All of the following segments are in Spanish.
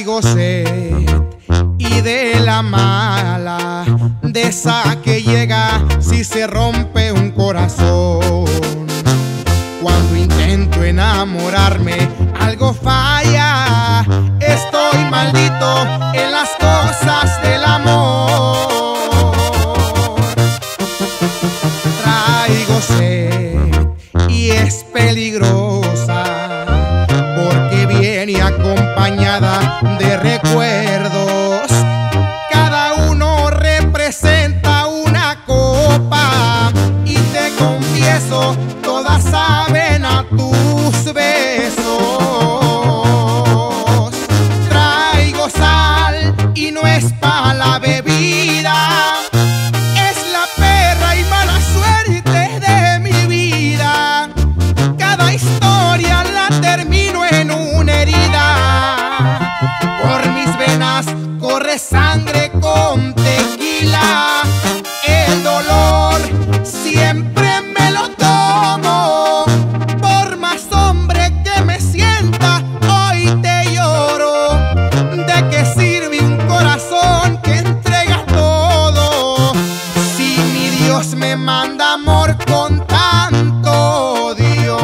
Traigo sed y de la mala, de esa que llega si se rompe un corazón. Cuando intento enamorarme, algo falla. Estoy maldito en las cosas del amor. Traigo sed y es peligrosa, porque viene acompañada de recuerdos. Cada uno representa una copa, y te confieso, todas saben a tus besos. Traigo sal y no es pa' la bebida, es la perra y mala suerte de mi vida. Cada historia la termino en una herida. Por mis venas corre sangre con tequila. El dolor siempre me lo tomo. Por más hombre que me sienta, hoy te lloro. ¿De qué sirve un corazón que entrega todo, si mi Dios me manda amor con tanto odio?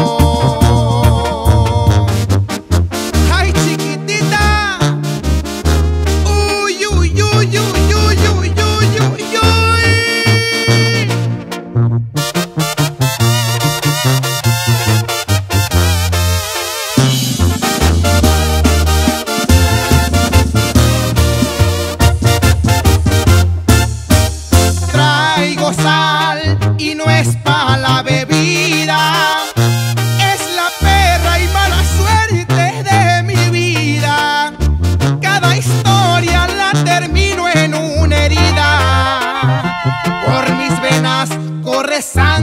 ¡Ay, chiquitita! ¡Uy, uy, uy, uy, uy, uy, uy, uy, uy! Traigo sal y no es pa' la bebida, es la perra y mala suerte de mi vida. Cada historia la termino en una herida. Por mis venas corre sangre